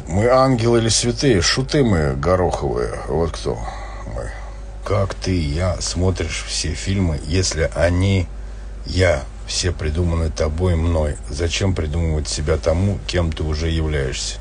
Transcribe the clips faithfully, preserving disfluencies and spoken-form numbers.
Мы ангелы или святые? Шуты мы гороховые. Вот кто мы. Как ты и я смотришь все фильмы, если они, я, все придуманы тобой, мной? Зачем придумывать себя тому, кем ты уже являешься?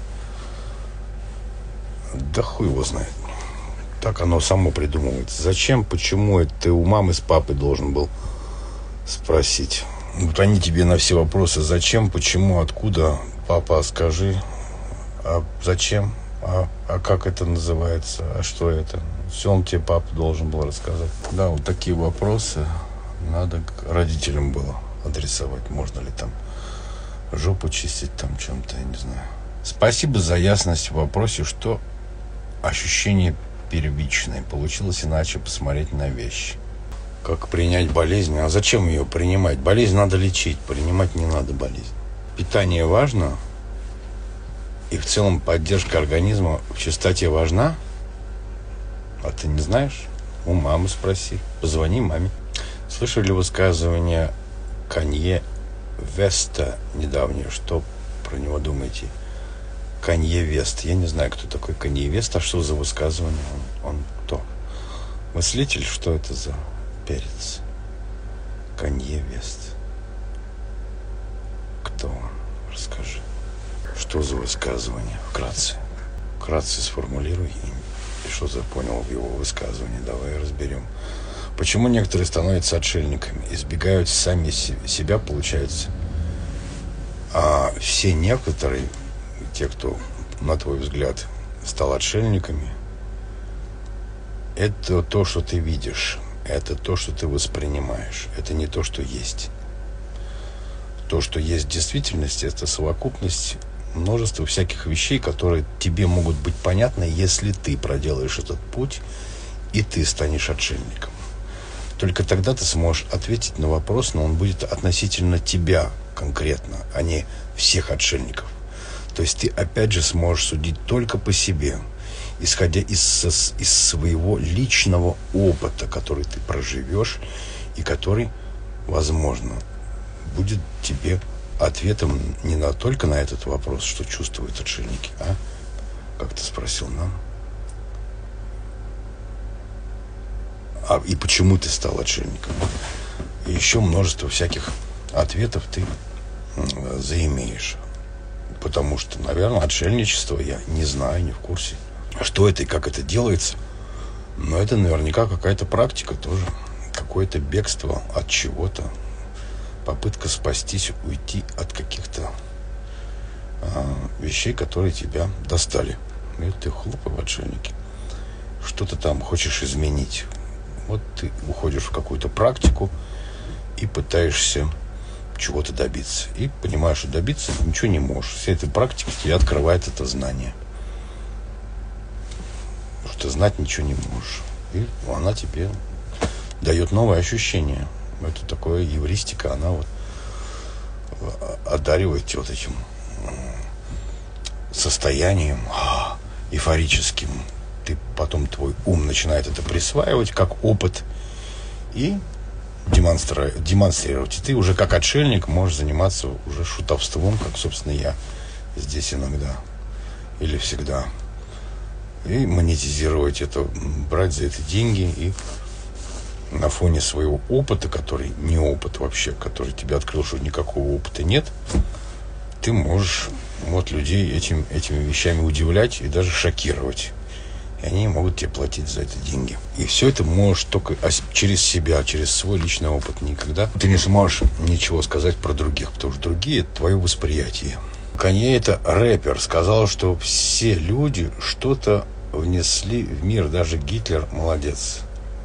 Да хуй его знает. Так оно само придумывается. Зачем, почему это ты у мамы с папой должен был спросить? Вот они тебе на все вопросы: зачем, почему, откуда, папа, скажи. А зачем? А, а как это называется? А что это? Все он тебе, папа, должен был рассказать. Да, вот такие вопросы надо к родителям было адресовать. Можно ли там жопу чистить, там чем-то, я не знаю. Спасибо за ясность в вопросе, что ощущение первичное. Получилось иначе посмотреть на вещи. Как принять болезнь? А зачем ее принимать? Болезнь надо лечить, принимать не надо болезнь. Питание важно. И в целом поддержка организма в чистоте важна. А ты не знаешь? У мамы спроси. Позвони маме. Слышали высказывание Канье Веста недавнее? Что про него думаете? Канье Вест. Я не знаю, кто такой Канье Вест. А что за высказывание? Он, он кто? Мыслитель? Что это за перец? Канье Вест. Кто он? Расскажи. Что за высказывание? Вкратце. Вкратце сформулируй. И что ты понял в его высказывании? Давай разберем. Почему некоторые становятся отшельниками? Избегают сами себя, получается. А все некоторые, те, кто, на твой взгляд, стал отшельниками, это то, что ты видишь. Это то, что ты воспринимаешь. Это не то, что есть. То, что есть в действительности, это совокупность множества всяких вещей, которые тебе могут быть понятны, если ты проделаешь этот путь, и ты станешь отшельником. Только тогда ты сможешь ответить на вопрос, но он будет относительно тебя конкретно, а не всех отшельников. То есть ты опять же сможешь судить только по себе, исходя из, из своего личного опыта, который ты проживешь и который, возможно, будет тебе ответом не на, только на этот вопрос, что чувствуют отшельники, а, как ты спросил нам, а и почему ты стал отшельником. И еще множество всяких ответов ты заимеешь. Потому что, наверное, отшельничество я не знаю, не в курсе, что это и как это делается. Но это наверняка какая-то практика тоже. Какое-то бегство от чего-то. Попытка спастись, уйти от каких-то а, вещей, которые тебя достали. И ты хлопай в отшельнике. Что ты там хочешь изменить. Вот ты уходишь в какую-то практику и пытаешься чего-то добиться. И понимаешь, что добиться ничего не можешь. Вся эта практика тебе открывает это знание. Что ты знать ничего не можешь. И она тебе дает новое ощущение. Это такое евристика, она вот одаривает тебя вот этим состоянием эйфорическим. Ты потом, твой ум начинает это присваивать как опыт и демонстрировать. демонстрировать. И ты уже как отшельник можешь заниматься уже шутовством, как, собственно, я здесь иногда или всегда. И монетизировать это, брать за это деньги и на фоне своего опыта, который не опыт вообще, который тебе открыл, что никакого опыта нет, ты можешь вот людей этим, этими вещами удивлять и даже шокировать. И они могут тебе платить за это деньги. И все это можешь только через себя, через свой личный опыт. Никогда ты не сможешь ничего сказать про других, потому что другие – это твое восприятие. Канье, это рэпер, сказал, что все люди что-то внесли в мир, даже Гитлер молодец.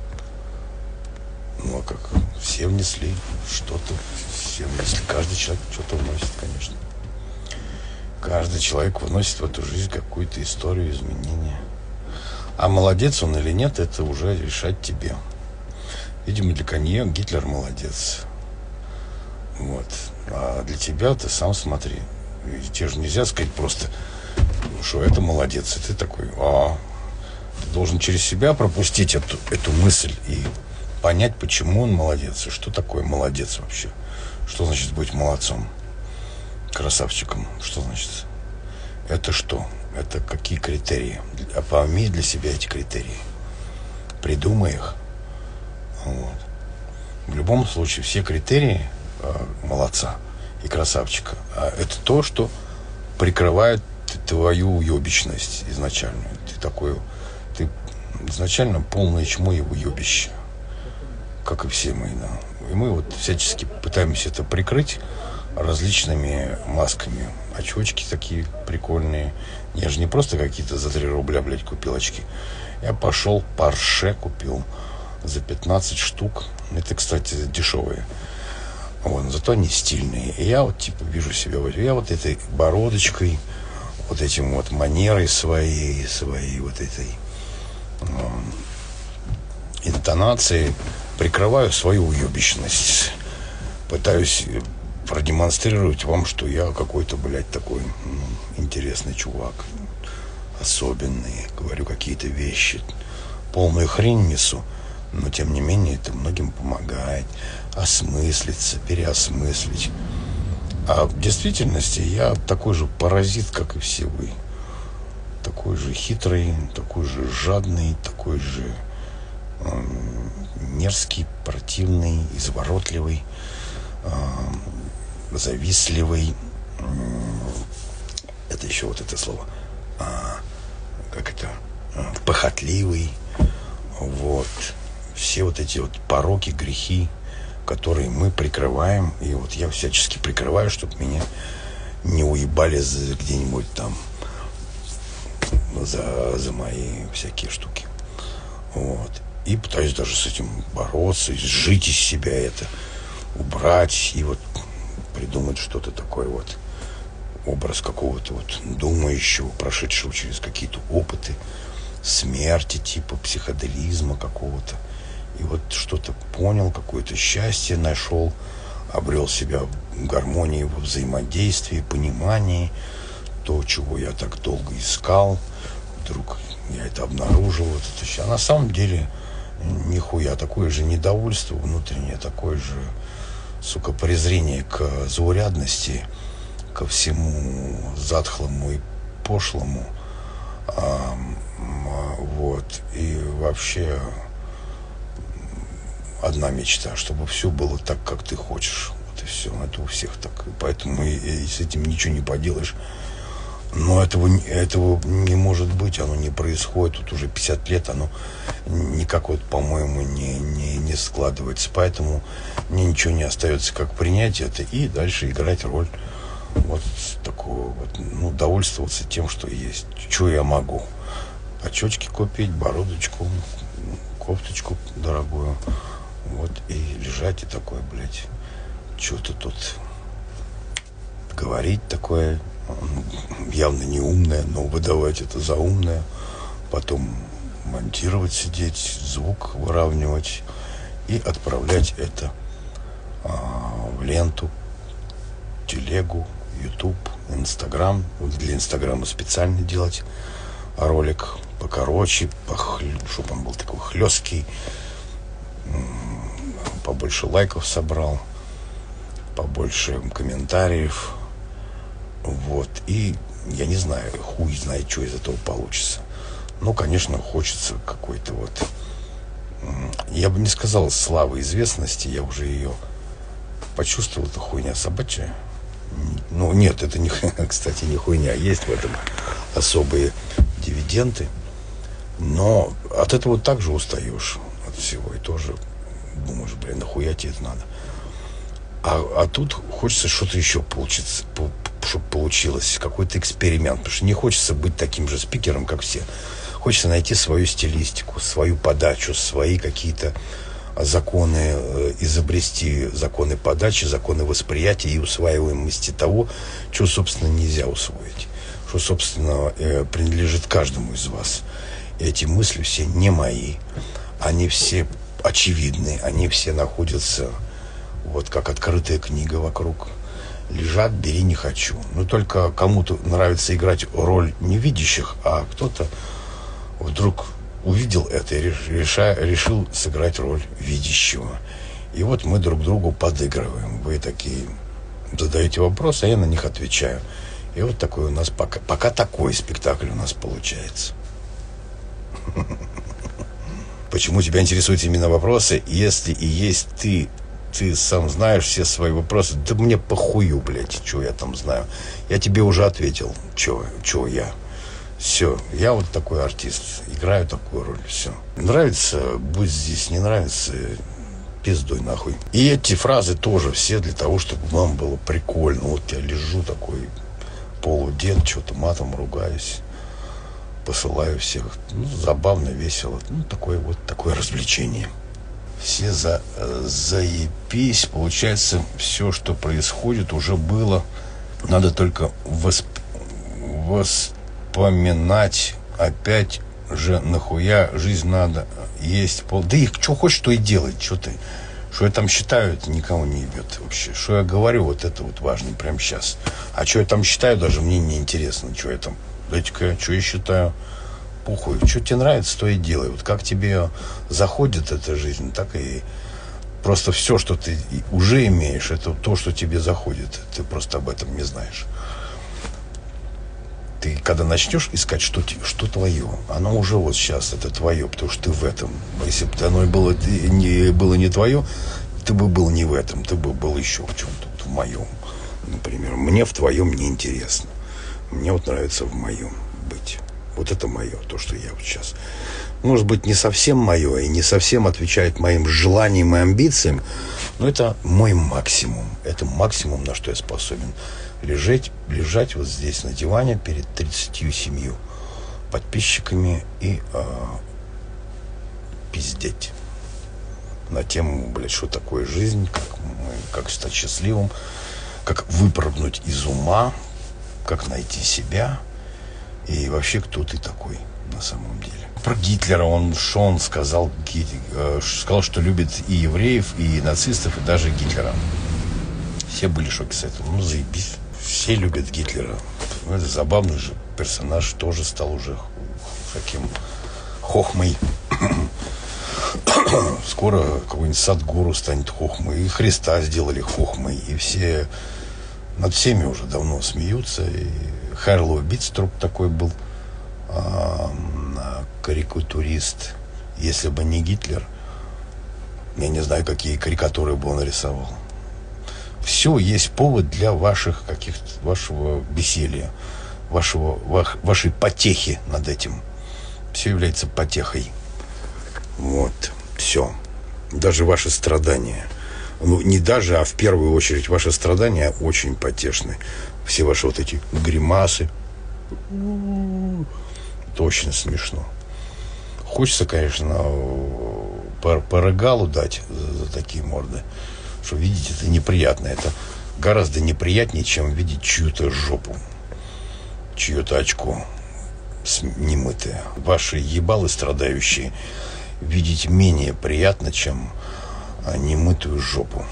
Ну, а как? Все внесли что-то. Все внесли. Каждый человек что-то вносит, конечно. Каждый человек вносит в эту жизнь какую-то историю, изменения. А молодец он или нет, это уже решать тебе. Видимо, для Канье Гитлер молодец. Вот. А для тебя ты сам смотри. Ведь тебе же нельзя сказать просто, что это молодец. И ты такой, а ты должен через себя пропустить эту, эту мысль и понять, почему он молодец, и что такое молодец вообще. Что значит быть молодцом, красавчиком? Что значит? Это что? Это какие критерии? А пойми для себя эти критерии. Придумай их. Вот. В любом случае, все критерии э, молодца и красавчика, а это то, что прикрывает твою уебищность изначальную. Ты такой, ты изначально полное чмо и уебище, как и все мы, да. И мы вот всячески пытаемся это прикрыть различными масками. Очечки такие прикольные. Я же не просто какие-то за три рубля, блядь, купил очки. Я пошел Порше купил за пятнадцать штук. Это, кстати, дешевые. Вот, зато они стильные. И я вот типа вижу себя, я вот этой бородочкой, вот этим вот манерой своей, своей вот этой э, интонацией прикрываю свою уебищность. Пытаюсь продемонстрировать вам, что я какой-то, блядь, такой ну, интересный чувак. Особенный. Говорю какие-то вещи. Полную хрень несу. Но, тем не менее, это многим помогает осмыслиться, переосмыслить. А в действительности я такой же паразит, как и все вы. Такой же хитрый, такой же жадный, такой же э, мерзкий, противный, изворотливый, э, завистливый. Это еще вот это слово. А, как это? А, похотливый. Вот. Все вот эти вот пороки, грехи, которые мы прикрываем. И вот я всячески прикрываю, чтобы меня не уебали за, где-нибудь там за, за мои всякие штуки. Вот. И пытаюсь даже с этим бороться, сжить из себя это, убрать и вот придумать что-то такое вот. Образ какого-то вот думающего, прошедшего через какие-то опыты смерти, типа психоделизма какого-то. И вот что-то понял, какое-то счастье нашел, обрел себя в гармонии, во взаимодействии, понимании. То, чего я так долго искал, вдруг я это обнаружил. Вот это. А на самом деле нихуя, такое же недовольство внутреннее, такое же, сука, презрение к заурядности, ко всему затхлому и пошлому. А, вот. И вообще одна мечта, чтобы все было так, как ты хочешь. Вот и все. Это у всех так. И поэтому и, и с этим ничего не поделаешь. Но этого, этого не может быть, оно не происходит. Тут уже пятьдесят лет, оно никак вот, по-моему, не, не, не складывается. Поэтому мне ничего не остается, как принять это и дальше играть роль вот такого вот, ну, довольствоваться тем, что есть. Что я могу? Очечки купить, бородочку, кофточку дорогую. Вот, и лежать и такое, блядь, что-то тут говорить такое, явно не умное, но выдавать это за умное. Потом монтировать, сидеть, звук выравнивать и отправлять это а, в ленту, телегу, YouTube, Инстаграм. Для Инстаграма специально делать ролик покороче, похлю, чтобы он был такой хлесткий, побольше лайков собрал, побольше комментариев. Вот. И я не знаю, хуй знает, что из этого получится. Ну, конечно, хочется какой-то вот, я бы не сказал славы, известности, я уже ее почувствовал, это хуйня собачья. Ну, нет, это, не, кстати, не хуйня. Есть в этом особые дивиденды. Но от этого также устаешь от всего. И тоже думаешь, блин, нахуя тебе это надо? А, а тут хочется что-то еще получиться, чтобы получилось. Какой-то эксперимент. Потому что не хочется быть таким же спикером, как все. Хочется найти свою стилистику, свою подачу, свои какие-то законы, изобрести законы подачи, законы восприятия и усваиваемости того, что, собственно, нельзя усвоить, что, собственно, принадлежит каждому из вас. И эти мысли все не мои, они все очевидны, они все находятся вот как открытая книга вокруг. Лежат, бери, не хочу. Но только кому-то нравится играть роль невидящих, а кто-то вдруг увидел это и реша, решил сыграть роль видящего. И вот мы друг другу подыгрываем. Вы такие задаете вопросы, а я на них отвечаю. И вот такой у нас пока, пока такой спектакль у нас получается. Почему тебя интересуют именно вопросы, если и есть ты, ты сам знаешь все свои вопросы? Да мне похую, блядь, что я там знаю. Я тебе уже ответил, что, что я. Все, я вот такой артист, играю такую роль, все. Нравится, будь здесь, не нравится, пиздуй нахуй. И эти фразы тоже все для того, чтобы вам было прикольно. Вот я лежу такой полудед, что-то матом ругаюсь. Посылаю всех. Ну, забавно, весело. Ну, такое вот такое развлечение. Все за, заебись. Получается, все, что происходит, уже было. Надо только восп, воспоминать опять же, нахуя жизнь надо есть. Пол... Да их что хочешь, то и делай. Что ты? Что я там считаю, это никого не ебет вообще. Что я говорю, вот это вот важно прямо сейчас. А что я там считаю, даже мне не интересно. Что я там... Дайте-ка, что я считаю, похуй. Что тебе нравится, то и делай. Вот как тебе заходит эта жизнь, так и просто все, что ты уже имеешь, это то, что тебе заходит. Ты просто об этом не знаешь. Ты когда начнешь искать, что, что твое, оно уже вот сейчас, это твое, потому что ты в этом. Если бы оно было не, было не твое, ты бы был не в этом, ты бы был еще в чем-то, в моем. Например, мне в твоем не интересно. Мне вот нравится в моем быть. Вот это мое, то, что я вот сейчас. Может быть, не совсем мое и не совсем отвечает моим желаниям и амбициям, но это мой максимум. Это максимум, на что я способен. Лежать, лежать вот здесь на диване перед тридцатью семью подписчиками и э, пиздеть на тему, блядь, что такое жизнь, как, как стать счастливым, как выпрыгнуть из ума, как найти себя и вообще кто ты такой на самом деле. Про Гитлера он, что он сказал, сказал, что любит и евреев, и нацистов, и даже Гитлера. Все были в шоке с этого. Ну, заебись. Все любят Гитлера. Это забавный же персонаж, тоже стал уже таким хохмой. Скоро какой-нибудь Садгуру станет хохмой. И Христа сделали хохмой. И все над всеми уже давно смеются. И Харлоу Битструп такой был а, карикатурист. Если бы не Гитлер, я не знаю, какие карикатуры бы он нарисовал. Все есть повод для ваших каких-то, вашего веселья, вашего, ваш, вашей потехи над этим. Все является потехой. Вот, все. Даже ваши страдания. Ну, не даже, а в первую очередь ваши страдания очень потешны. Все ваши вот эти гримасы. Это очень смешно. Хочется, конечно, по, по рогалу дать за, за такие морды. Что видеть это неприятно. Это гораздо неприятнее, чем видеть чью-то жопу, чье-то очко немытое. Ваши ебалы страдающие видеть менее приятно, чем немытую жопу.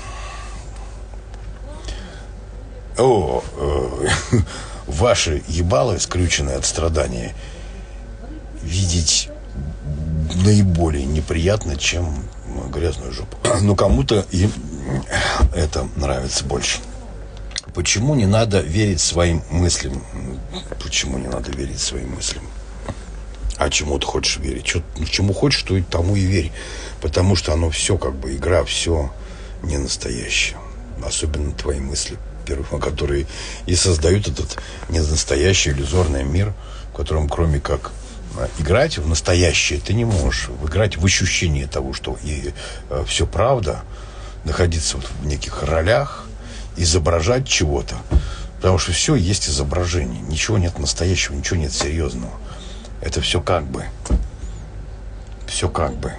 О, э, ваши ебалы, скрюченные от страдания, видеть наиболее неприятно, чем грязную жопу. Но кому-то и это нравится больше. Почему не надо верить своим мыслям? Почему не надо верить своим мыслям? А чему ты хочешь верить? Что, чему хочешь, то и тому и верь. Потому что оно все как бы, игра, все не настоящее. Особенно твои мысли, которые и создают этот ненастоящий иллюзорный мир, в котором кроме как играть в настоящее ты не можешь. Играть в ощущение того, что и э, все правда, находиться вот в неких ролях, изображать чего-то. Потому что все есть изображение. Ничего нет настоящего, ничего нет серьезного. Это все как бы. Все как бы.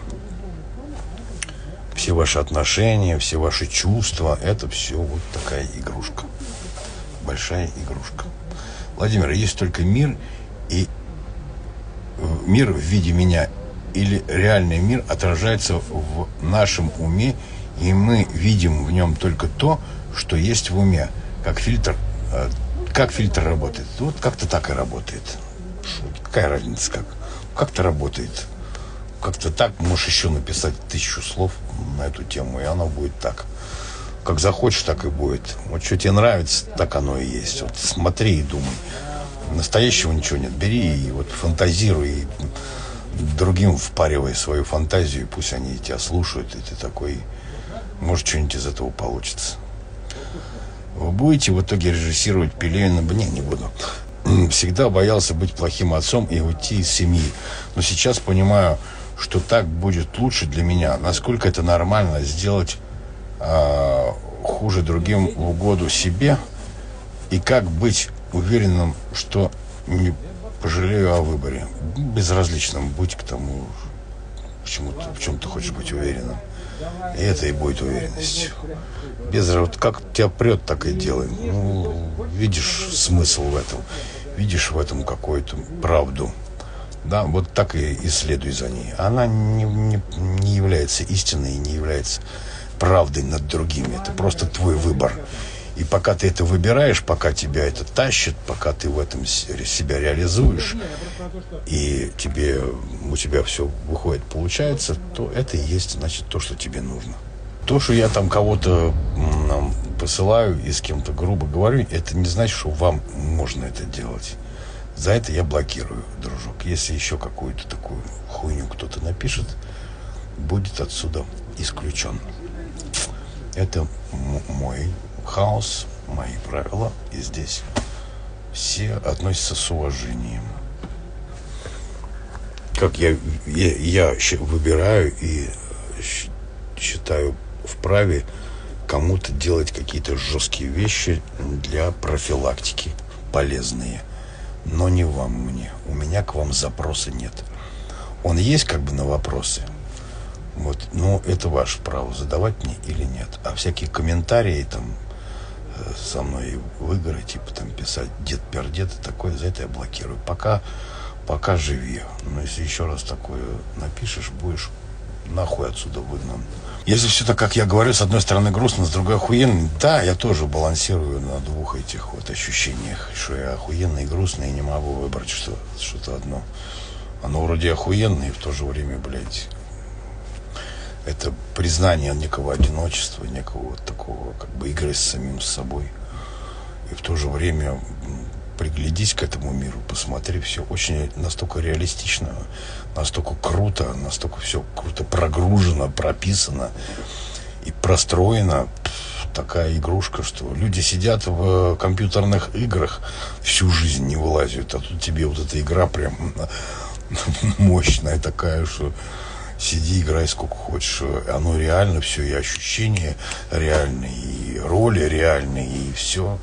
Все ваши отношения, все ваши чувства, это все вот такая игрушка. Большая игрушка. Владимир, есть только мир и мир в виде меня или реальный мир отражается в нашем уме, и мы видим в нем только то, что есть в уме. Как фильтр, как фильтр работает? Вот как-то так и работает. Какая разница, как? Как-то работает. Как-то так, можешь еще написать тысячу слов на эту тему, и оно будет так. как захочешь, так и будет. Вот что тебе нравится, так оно и есть. Вот смотри и думай. Настоящего ничего нет. Бери и вот фантазируй, и другим впаривай свою фантазию, пусть они тебя слушают, и ты такой, может, что-нибудь из этого получится. Вы будете в итоге режиссировать Пелевина? Не, не буду. Всегда боялся быть плохим отцом и уйти из семьи. Но сейчас понимаю, что так будет лучше для меня. Насколько это нормально сделать а, хуже другим в угоду себе? И как быть уверенным, что не пожалею о выборе? Безразличным будь к тому, к чему ты, в чем ты хочешь быть уверенным. И это и будет уверенность. Без, вот как тебя прет, так и делай. Ну, видишь смысл в этом, видишь в этом какую-то правду. Да, вот так и, и следуй за ней. Она не, не, не является истиной, не является правдой над другими. Это просто твой выбор. И пока ты это выбираешь, пока тебя это тащит, пока ты в этом себя реализуешь, и тебе, у тебя все выходит, получается, то это и есть, значит, то, что тебе нужно. То, что я там кого-то м, посылаю и с кем-то грубо говорю, это не значит, что вам можно это делать. За это я блокирую, дружок. Если еще какую-то такую хуйню кто-то напишет, будет отсюда исключен. Это мой хаос, мои правила, и здесь все относятся с уважением. Как я, я, я выбираю и считаю вправе кому-то делать какие-то жесткие вещи для профилактики, полезные. Но не вам, мне. У меня к вам запроса нет. Он есть как бы на вопросы. Вот, но это ваше право, задавать мне или нет. А всякие комментарии там со мной в игры, типа там писать дед-пердед и такое, за это я блокирую. Пока, пока живи. Но если еще раз такое напишешь, будешь нахуй отсюда выгнан. Если все так, как я говорю, с одной стороны грустно, с другой охуенно, да, я тоже балансирую на двух этих вот ощущениях, что я охуенный и грустный, и не могу выбрать что, что-то одно. Оно вроде охуенное, и в то же время, блядь, это признание некого одиночества, некого вот такого, как бы, игры с самим собой. И в то же время приглядись к этому миру, посмотри, все очень настолько реалистично, настолько круто, настолько все круто прогружено, прописано и простроено. Такая игрушка, что люди сидят в компьютерных играх, всю жизнь не вылазят, а тут тебе вот эта игра прям мощная такая, что сиди, играй сколько хочешь. Оно реально все, и ощущения реальные, и роли реальные, и все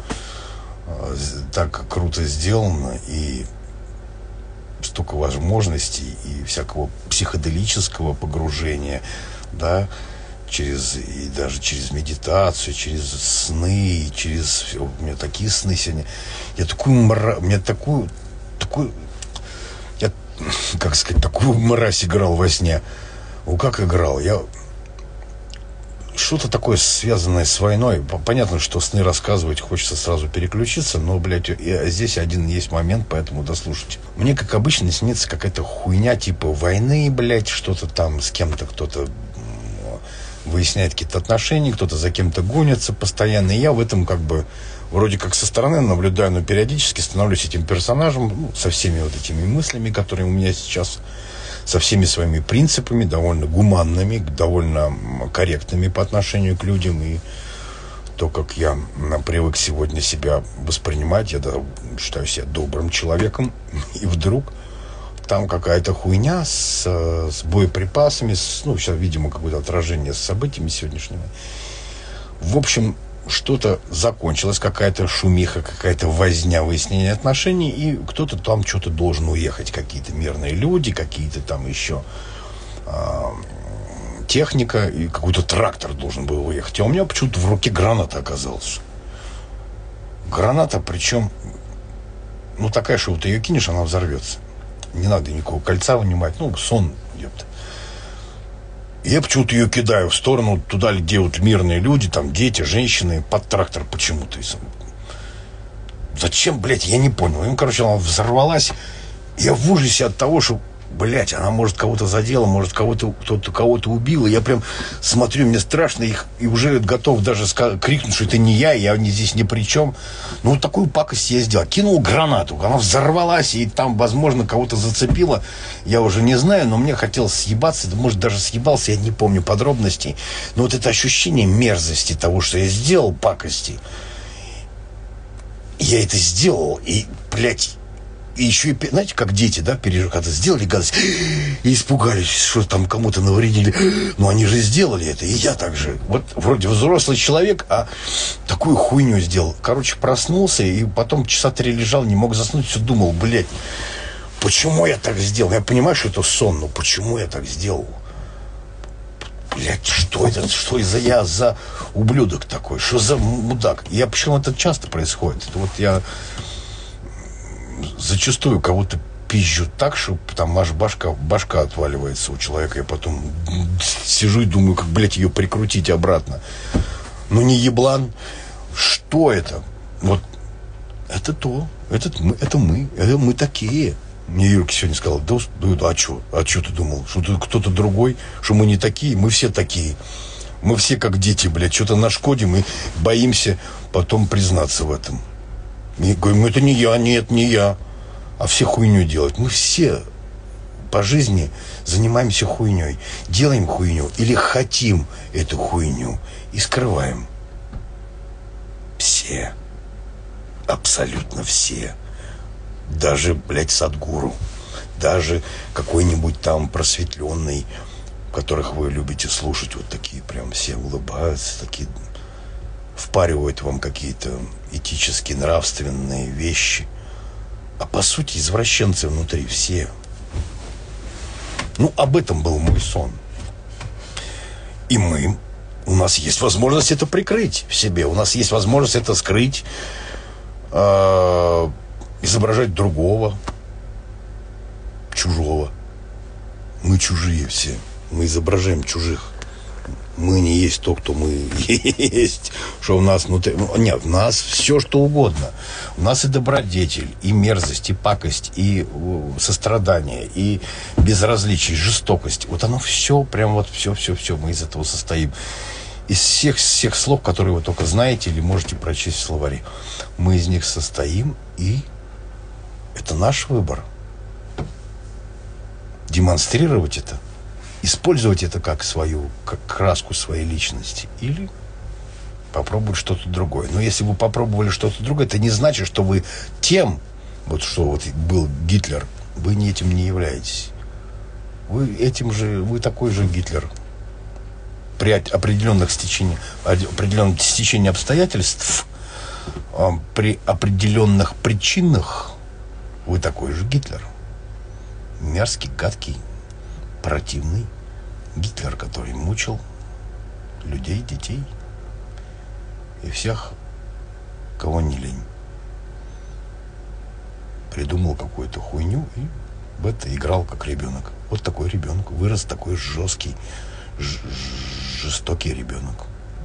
так круто сделано, и столько возможностей, и всякого психоделического погружения, да, через, и даже через медитацию, через сны, через... У меня такие сны сегодня. Я такую мра... У меня такую... такую я, как сказать, такую мразь играл во сне. Ну, как играл? Я... Что-то такое, связанное с войной. Понятно, что сны рассказывать хочется сразу переключиться, но, блядь, и здесь один есть момент, поэтому дослушайте. Мне, как обычно, снится какая-то хуйня типа войны, блядь, что-то там с кем-то, кто-то выясняет какие-то отношения, кто-то за кем-то гонится постоянно. И я в этом как бы вроде как со стороны наблюдаю, но периодически становлюсь этим персонажем, ну, со всеми вот этими мыслями, которые у меня сейчас, со всеми своими принципами, довольно гуманными, довольно корректными по отношению к людям. И то, как я привык сегодня себя воспринимать, я считаю себя добрым человеком, и вдруг там какая-то хуйня с, с боеприпасами, с, ну, сейчас, видимо, какое-то отражение с событиями сегодняшними. В общем, что-то закончилось, какая-то шумиха, какая-то возня, выяснение отношений, и кто-то там что-то должен уехать, какие-то мирные люди, какие-то там еще э, техника, и какой-то трактор должен был уехать. А у меня почему-то в руке граната оказалась. Граната, причем, ну, такая, что вот ее кинешь, она взорвется. Не надо никакого кольца вынимать, ну, сон, ёпта. Я почему-то ее кидаю в сторону, туда, где вот мирные люди, там дети, женщины, под трактор почему-то. Зачем, блядь, я не понял. И, короче, она взорвалась. Я в ужасе от того, что Блять, она может кого-то задела, может кого-то кто-то кого-то убил. И я прям смотрю, мне страшно их, и уже готов даже ска- крикнуть, что это не я, я не, здесь ни при чем. Ну вот такую пакость я сделал. Кинул гранату, она взорвалась, и там, возможно, кого-то зацепило. Я уже не знаю, но мне хотелось съебаться. Может, даже съебался, я не помню подробностей. Но вот это ощущение мерзости того, что я сделал, пакости. Я это сделал, и, блядь, и еще и, знаете, как дети, да, пережили, когда сделали гадость, и испугались, что там кому-то навредили. Но они же сделали это, и я так же. Вот вроде взрослый человек, а такую хуйню сделал. Короче, проснулся, и потом часа три лежал, не мог заснуть, все думал, блядь, почему я так сделал? Я понимаю, что это сон, но почему я так сделал? Блядь, что это? Что из-за я за ублюдок такой? Что за мудак? Я, почему это часто происходит? Это вот я зачастую кого-то пизжу так, что там аж башка, башка отваливается у человека. Я потом сижу и думаю, как, блядь, ее прикрутить обратно. Ну не еблан. Что это? Вот это то. Это мы, это мы. Это мы такие. Мне Юрка сегодня сказал, да, да а что? А что ты думал? Что ты кто-то другой? Что мы не такие? Мы все такие. Мы все как дети, блядь. Что-то нашкодим и боимся потом признаться в этом. И говорим, это не я, нет, не я. А все хуйню делают. Мы все по жизни занимаемся хуйней. Делаем хуйню или хотим эту хуйню и скрываем. Все. Абсолютно все. Даже, блядь, Садгуру. Даже какой-нибудь там просветленный, которых вы любите слушать, вот такие прям все улыбаются, такие впаривают вам какие-то этические, нравственные вещи. А по сути извращенцы внутри все. Ну, об этом был мой сон. И мы, у нас есть возможность это прикрыть в себе. У нас есть возможность это скрыть, э, изображать другого, чужого. Мы чужие все. Мы изображаем чужих. Мы не есть то, кто мы есть. Что у нас внутри... Нет, у нас все, что угодно. У нас и добродетель, и мерзость, и пакость, и сострадание, и безразличие, и жестокость. Вот оно все, прям вот все-все-все. Мы из этого состоим. Из всех, всех слов, которые вы только знаете или можете прочесть в словаре. Мы из них состоим, и это наш выбор. Демонстрировать это, использовать это как свою, как краску своей личности, или попробовать что-то другое. Но если вы попробовали что-то другое, это не значит, что вы тем, вот что вот был Гитлер, вы не этим не являетесь. Вы этим же, вы такой же Гитлер. При определенных стечениях, определенном стечении обстоятельств, при определенных причинах, вы такой же Гитлер. Мерзкий, гадкий, противный Гитлер, который мучил людей, детей и всех, кого не лень. Придумал какую-то хуйню и в это играл как ребенок. Вот такой ребенок. Вырос такой жесткий, ж- жестокий ребенок.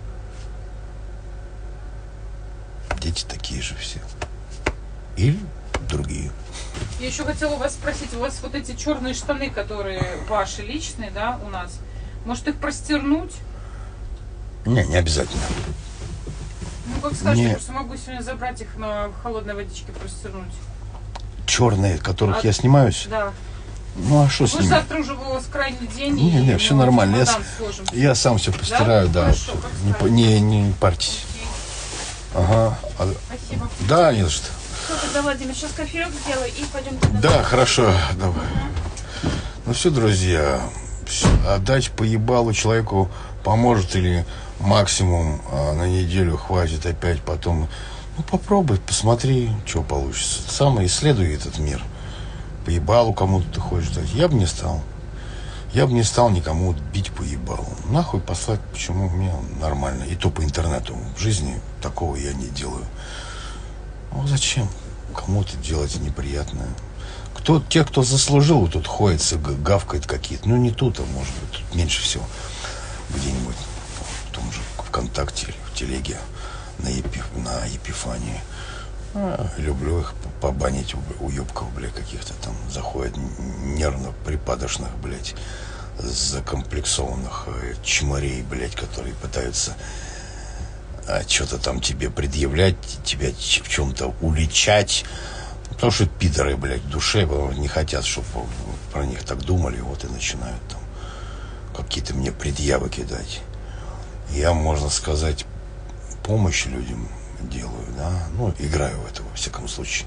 Дети такие же все. Или другие. Я еще хотела у вас спросить, у вас вот эти черные штаны, которые ваши личные, да, у нас, может их простернуть? Не, не обязательно. Ну, как скажете, Не. я просто могу сегодня забрать их на холодной водичке простернуть. Черные, которых А, я снимаюсь? Да. Ну, а что с Вы ними? завтра уже у вас крайний день. Не, не, и все мы нормально. Я, чемодан сложим. я сам все постираю, да. Хорошо, как не, по- не, не парьтесь. Окей. Ага. А- Спасибо. Да, не за что. Все, тогда, Владимир, сейчас кофеек сделаю и пойдем туда. Да, хорошо, давай. Ну все, друзья, всё, отдать по ебалу человеку поможет или максимум а, на неделю хватит опять потом. Ну попробуй, посмотри, что получится. Сам исследуй этот мир. По ебалу кому-то ты хочешь дать. Я бы не стал. Я бы не стал никому бить по ебалу. Нахуй послать, почему мне нормально. И то по интернету. В жизни такого я не делаю. Ну зачем кому-то делать неприятное? Кто, те, кто заслужил, тут ходится, гавкает какие-то. Ну не тут, а может быть, тут меньше всего. Где-нибудь в том же ВКонтакте или в Телеге на, Епи, на Епифании. А, люблю их побанить, уебков, блядь, каких-то там заходят нервно-припадочных, блядь, закомплексованных чморей, блядь, которые пытаются а, что-то там тебе предъявлять, тебя в чем-то уличать. Потому что пидоры, блядь, в душе не хотят, чтобы про них так думали, вот и начинают там какие-то мне предъявы кидать. Я, можно сказать, помощь людям делаю, да, ну, играю в это, во всяком случае.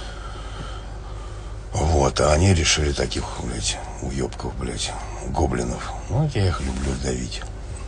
Вот, а они решили таких, блядь, уебков, блядь, гоблинов. Ну, я их люблю давить.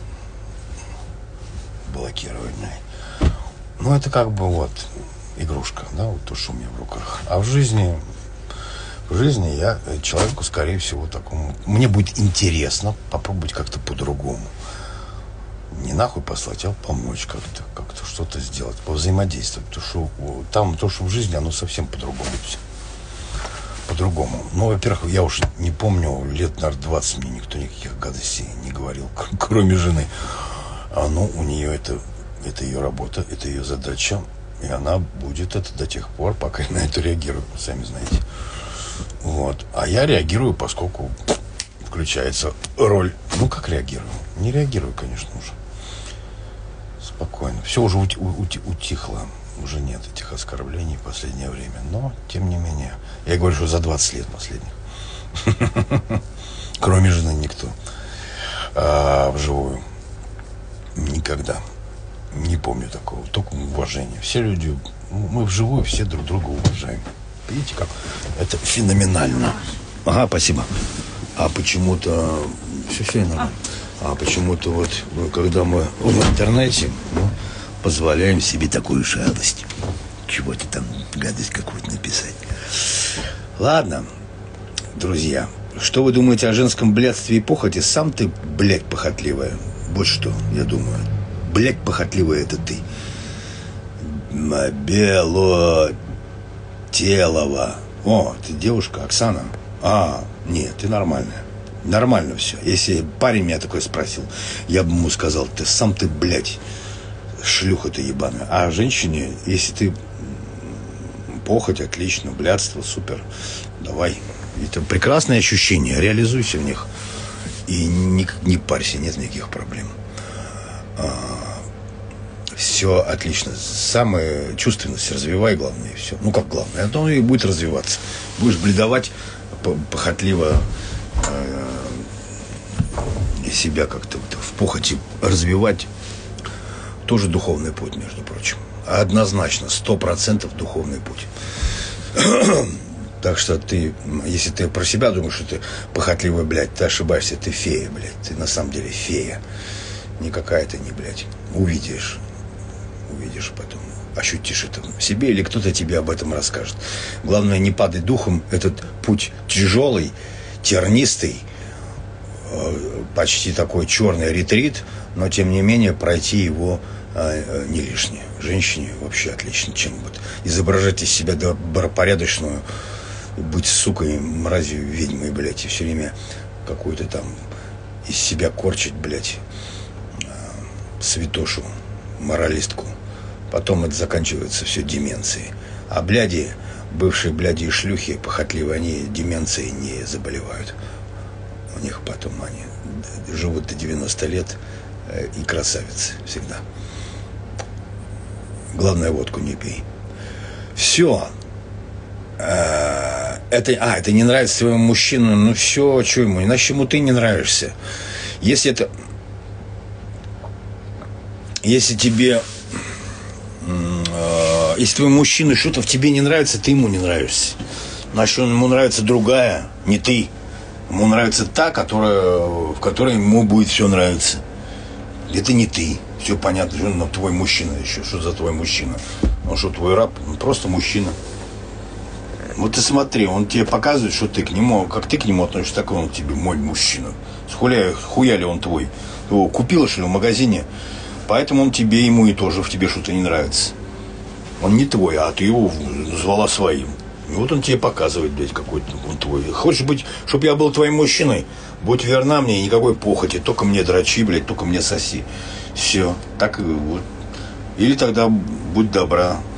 Блокировать, да. Ну, это как бы вот игрушка, да, вот то, что у меня в руках. А в жизни, в жизни я человеку, скорее всего, такому... Мне будет интересно попробовать как-то по-другому. Не нахуй послать, а помочь как-то, как-то что-то сделать, повзаимодействовать. Потому что там то, что в жизни, оно совсем по-другому все. По-другому. Ну, во-первых, я уж не помню, лет, наверное, двадцать мне никто никаких гадостей не говорил, кроме жены. А ну, у нее это, это ее работа, это ее задача. И она будет это до тех пор, пока я на это реагирую, сами знаете. Вот. А я реагирую, поскольку включается роль. Ну, как реагирую? Не реагирую, конечно, уже. Спокойно. Все уже ути- ути- утихло. Уже нет этих оскорблений в последнее время. Но, тем не менее. Я говорю, что за двадцать лет последних. Кроме жены никто. А вживую. Никогда. Не помню такого. Только уважение. Все люди, мы вживую все друг друга уважаем. Видите, как это феноменально. Ага, спасибо. А почему-то... Все, все нормально. А почему-то вот, когда мы в интернете, ну, позволяем себе такую шалость. Чего-то там, гадость какую-то написать. Ладно, друзья. Что вы думаете о женском блядстве и похоти? Сам ты, блядь, похотливая. Вот что, я думаю. Блядь, похотливая это ты. Белотелова. О, ты девушка, Оксана? А, нет, ты нормальная. Нормально все. Если парень меня такой спросил, я бы ему сказал, ты сам ты, блядь, шлюха ты ебаная. А женщине, если ты похоть, отлично, блядство, супер, давай. Это прекрасные ощущения, реализуйся в них. И не, не парься, нет никаких проблем. А, все отлично. Самая чувственность развивай, главное, и все. Ну, как главное, оно и будет развиваться. Будешь бледовать, похотливо э, себя как-то в похоти развивать. Тоже духовный путь, между прочим. Однозначно, сто процентов духовный путь. Так что ты, если ты про себя думаешь, что ты похотливый, блядь, ты ошибаешься, ты фея, блядь. Ты на самом деле фея. Никакая ты не, блядь. Увидишь. Увидишь потом. Ощутишь это в себе, или кто-то тебе об этом расскажет. Главное, не падай духом. Этот путь тяжелый, тернистый, почти такой черный ретрит, но тем не менее пройти его а, не лишнее. Женщине вообще отлично чем-нибудь. Изображать из себя добропорядочную, быть сукой, мразью, ведьмой, блядь, и все время какую-то там из себя корчить, блядь, святошу, моралистку. Потом это заканчивается все деменцией. А бляди, бывшие бляди и шлюхи, похотливые, они деменцией не заболевают. У них потом они живут до девяноста лет и красавицы всегда. Главное, водку не пей. Все. Это, а, это не нравится твоему мужчину. Ну все, что ему? Иначе ему ты не нравишься. Если это... Если тебе... Э, если твой мужчина что-то в тебе не нравится, ты ему не нравишься. Значит, ему нравится другая, не ты. Ему нравится та, которая, в которой ему будет все нравиться. Это не ты. Все понятно, но твой мужчина еще. Что за твой мужчина? Он что, твой раб? Он просто мужчина. Вот ты смотри, он тебе показывает, что ты к нему, как ты к нему относишься, так он к тебе, мой мужчина. Схуя, хуя ли он твой? Ты его купила, что ли, в магазине? Поэтому он тебе, ему и тоже в тебе что-то не нравится. Он не твой, а ты его назвала своим. И вот он тебе показывает, блядь, какой он твой. Хочешь быть, чтобы я был твоим мужчиной? Будь верна мне, и никакой похоти. Только мне дрочи, блядь, только мне соси. Все. Так и вот. Или тогда будь добра.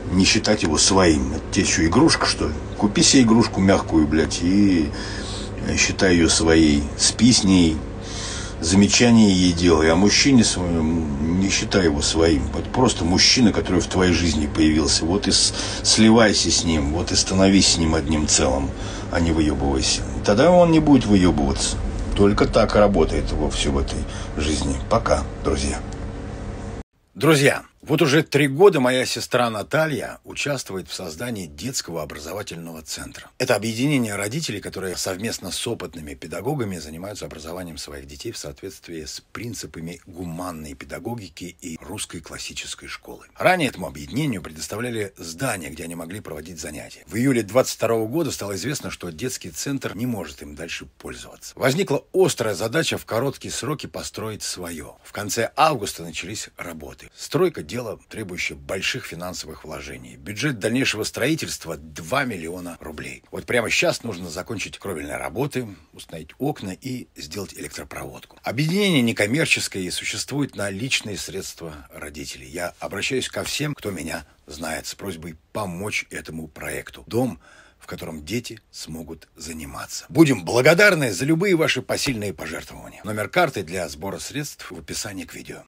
не считать его своим. Это тебе что, игрушка, что ли? Купи себе игрушку мягкую, блядь, и считай ее своей. Спи с ней, замечания ей делай. А мужчине своем не считай его своим. Это просто мужчина, который в твоей жизни появился. Вот и сливайся с ним, вот и становись с ним одним целым, а не выебывайся. И тогда он не будет выебываться. Только так работает его все в этой жизни. Пока, друзья. Друзья, вот уже три года моя сестра Наталья участвует в создании детского образовательного центра. Это объединение родителей, которые совместно с опытными педагогами занимаются образованием своих детей в соответствии с принципами гуманной педагогики и русской классической школы. Ранее этому объединению предоставляли здание, где они могли проводить занятия. В июле двадцать второго года стало известно, что детский центр не может им дальше пользоваться. Возникла острая задача в короткие сроки построить свое. В конце августа начались работы. Стройка – дело, требующее больших финансовых вложений. Бюджет дальнейшего строительства – два миллиона рублей. Вот прямо сейчас нужно закончить кровельные работы, установить окна и сделать электропроводку. Объединение некоммерческое и существует на личные средства родителей. Я обращаюсь ко всем, кто меня знает, с просьбой помочь этому проекту. Дом, в котором дети смогут заниматься. Будем благодарны за любые ваши посильные пожертвования. Номер карты для сбора средств в описании к видео.